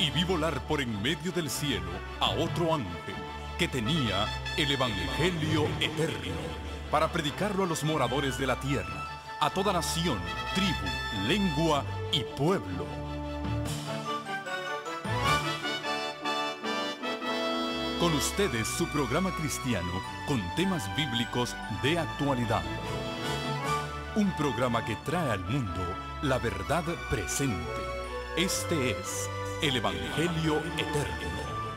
y vi volar por en medio del cielo a otro ángel que tenía el Evangelio eterno para predicarlo a los moradores de la tierra, a toda nación, tribu, lengua y pueblo. Con ustedes su programa cristiano con temas bíblicos de actualidad. Un programa que trae al mundo la verdad presente. Este es el Evangelio Eterno.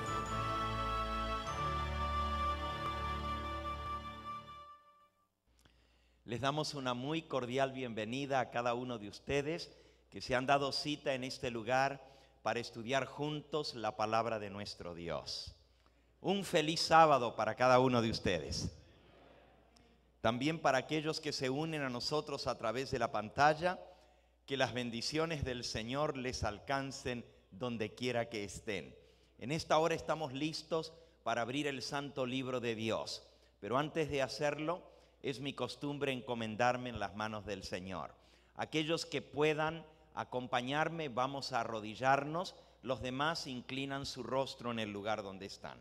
Les damos una muy cordial bienvenida a cada uno de ustedes que se han dado cita en este lugar para estudiar juntos la palabra de nuestro Dios. Un feliz sábado para cada uno de ustedes. También para aquellos que se unen a nosotros a través de la pantalla, que las bendiciones del Señor les alcancen donde quiera que estén. En esta hora estamos listos para abrir el santo libro de Dios, pero antes de hacerlo, es mi costumbre encomendarme en las manos del Señor. Aquellos que puedan acompañarme, vamos a arrodillarnos, los demás inclinan su rostro en el lugar donde están.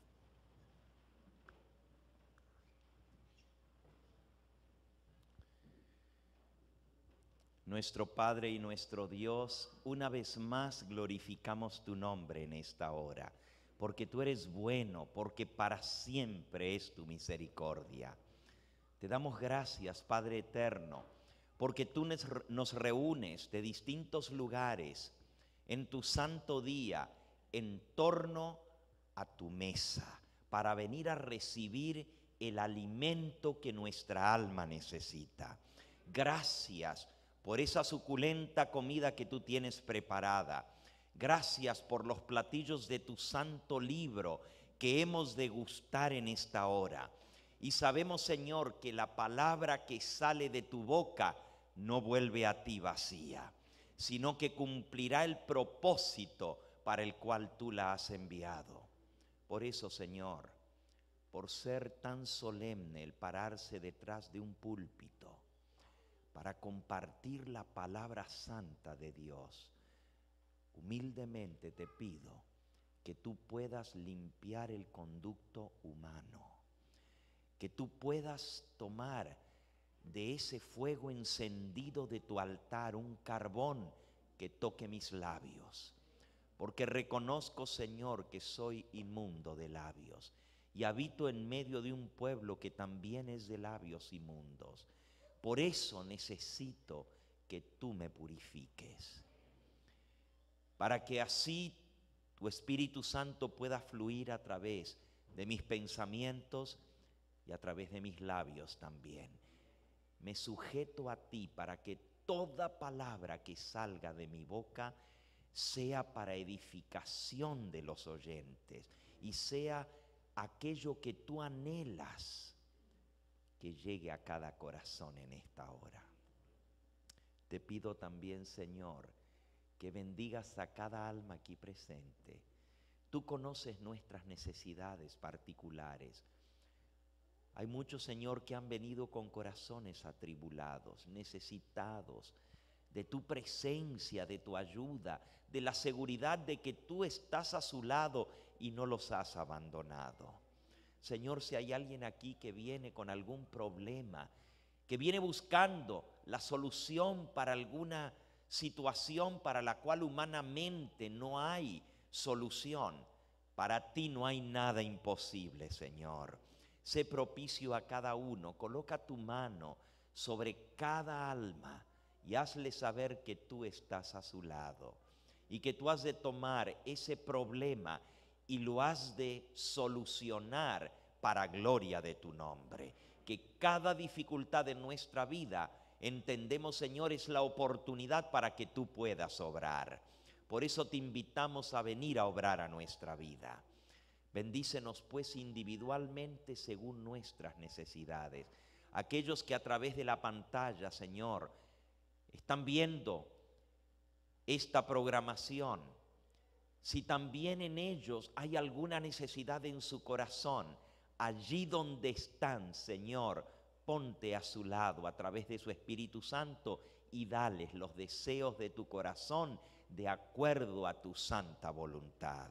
Nuestro Padre y nuestro Dios, una vez más glorificamos tu nombre en esta hora, porque tú eres bueno, porque para siempre es tu misericordia. Te damos gracias, Padre eterno, porque tú nos reúnes de distintos lugares en tu santo día en torno a tu mesa para venir a recibir el alimento que nuestra alma necesita. Gracias por esa suculenta comida que tú tienes preparada. Gracias por los platillos de tu santo libro que hemos de gustar en esta hora. Y sabemos, Señor, que la palabra que sale de tu boca no vuelve a ti vacía, sino que cumplirá el propósito para el cual tú la has enviado. Por eso, Señor, por ser tan solemne el pararse detrás de un púlpito, para compartir la palabra santa de Dios, humildemente te pido que tú puedas limpiar el conducto humano, que tú puedas tomar de ese fuego encendido de tu altar un carbón que toque mis labios, porque reconozco, Señor, que soy inmundo de labios y habito en medio de un pueblo que también es de labios inmundos. Por eso necesito que tú me purifiques, para que así tu Espíritu Santo pueda fluir a través de mis pensamientos y a través de mis labios también. Me sujeto a ti para que toda palabra que salga de mi boca sea para edificación de los oyentes y sea aquello que tú anhelas que llegue a cada corazón en esta hora. Te pido también, Señor, que bendigas a cada alma aquí presente. Tú conoces nuestras necesidades particulares. Hay muchos, Señor, que han venido con corazones atribulados, necesitados de tu presencia, de tu ayuda, de la seguridad de que tú estás a su lado y no los has abandonado. Señor, si hay alguien aquí que viene con algún problema, que viene buscando la solución para alguna situación para la cual humanamente no hay solución, para ti no hay nada imposible, Señor. Sé propicio a cada uno, coloca tu mano sobre cada alma y hazle saber que tú estás a su lado y que tú has de tomar ese problema y lo has de solucionar para gloria de tu nombre. Que cada dificultad de nuestra vida, entendemos, Señor, es la oportunidad para que tú puedas obrar. Por eso te invitamos a venir a obrar a nuestra vida. Bendícenos pues individualmente según nuestras necesidades. Aquellos que a través de la pantalla, Señor, están viendo esta programación, si también en ellos hay alguna necesidad en su corazón, allí donde están, Señor, ponte a su lado a través de su Espíritu Santo y dales los deseos de tu corazón de acuerdo a tu santa voluntad.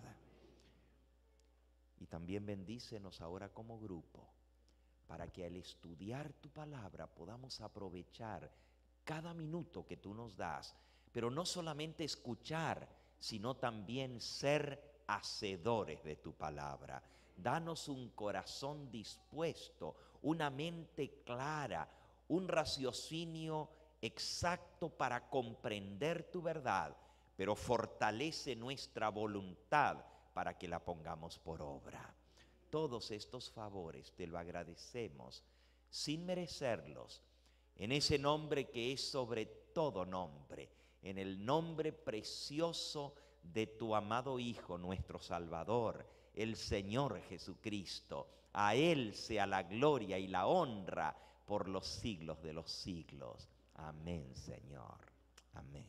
Y también bendícenos ahora como grupo, para que al estudiar tu palabra podamos aprovechar cada minuto que tú nos das, pero no solamente escuchar, sino también ser hacedores de tu palabra. Danos un corazón dispuesto, una mente clara, un raciocinio exacto para comprender tu verdad, pero fortalece nuestra voluntad para que la pongamos por obra. Todos estos favores te lo agradecemos sin merecerlos, en ese nombre que es sobre todo nombre, en el nombre precioso de tu amado Hijo, nuestro Salvador, el Señor Jesucristo. A Él sea la gloria y la honra por los siglos de los siglos. Amén, Señor. Amén.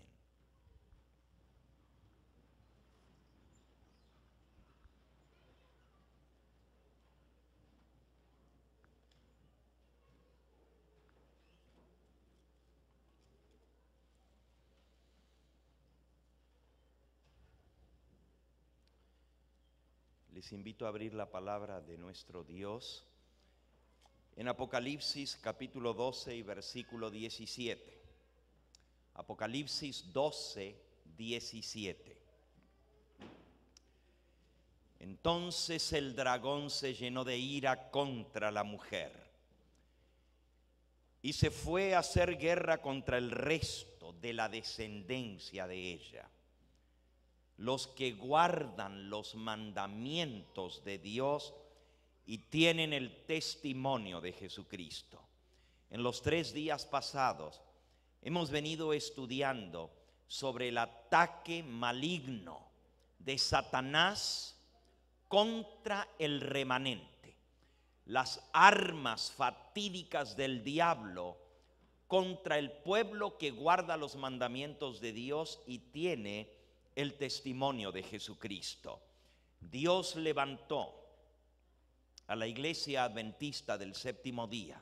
Les invito a abrir la palabra de nuestro Dios en Apocalipsis capítulo 12 y versículo 17. Apocalipsis 12, 17. Entonces el dragón se llenó de ira contra la mujer y se fue a hacer guerra contra el resto de la descendencia de ella, los que guardan los mandamientos de Dios y tienen el testimonio de Jesucristo. En los 3 días pasados hemos venido estudiando sobre el ataque maligno de Satanás contra el remanente, las armas fatídicas del diablo contra el pueblo que guarda los mandamientos de Dios y tiene el testimonio de Jesucristo. Dios levantó a la Iglesia Adventista del Séptimo Día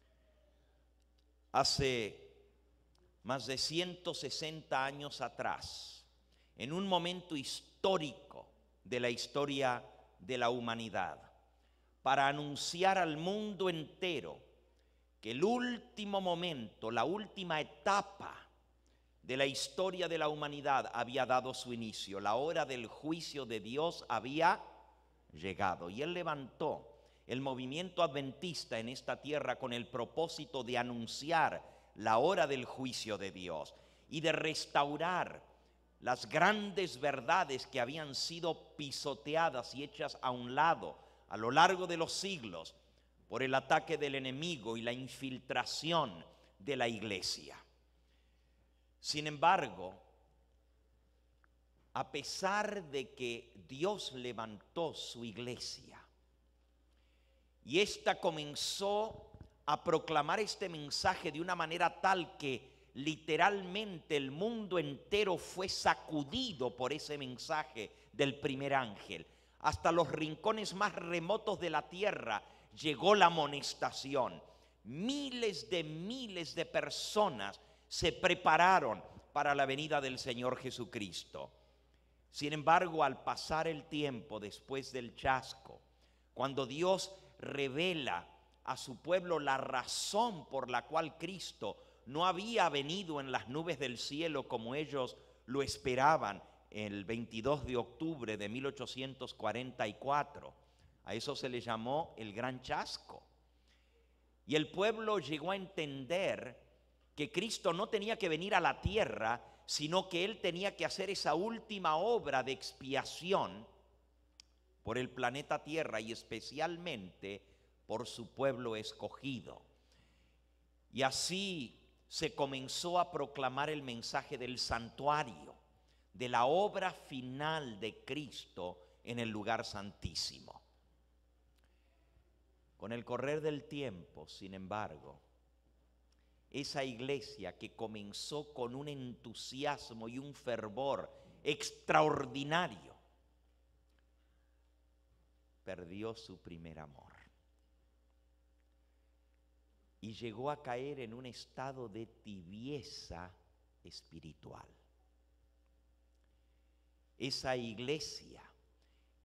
hace más de 160 años atrás, en un momento histórico de la historia de la humanidad, para anunciar al mundo entero que el último momento, la última etapa de la historia de la humanidad había dado su inicio. La hora del juicio de Dios había llegado, y Él levantó el movimiento adventista en esta tierra con el propósito de anunciar la hora del juicio de Dios y de restaurar las grandes verdades que habían sido pisoteadas y hechas a un lado a lo largo de los siglos por el ataque del enemigo y la infiltración de la iglesia. Sin embargo, a pesar de que Dios levantó su iglesia y ésta comenzó a proclamar este mensaje de una manera tal que literalmente el mundo entero fue sacudido por ese mensaje del primer ángel, hasta los rincones más remotos de la tierra llegó la amonestación. Miles de personas se prepararon para la venida del Señor Jesucristo. Sin embargo, al pasar el tiempo después del chasco, cuando Dios revela a su pueblo la razón por la cual Cristo no había venido en las nubes del cielo como ellos lo esperaban el 22 de octubre de 1844, a eso se le llamó el Gran Chasco. Y el pueblo llegó a entender que Cristo no tenía que venir a la tierra, sino que Él tenía que hacer esa última obra de expiación por el planeta Tierra y especialmente por su pueblo escogido. Y así se comenzó a proclamar el mensaje del santuario, de la obra final de Cristo en el lugar santísimo. Con el correr del tiempo, sin embargo, esa iglesia que comenzó con un entusiasmo y un fervor extraordinario, perdió su primer amor y llegó a caer en un estado de tibieza espiritual. esa iglesia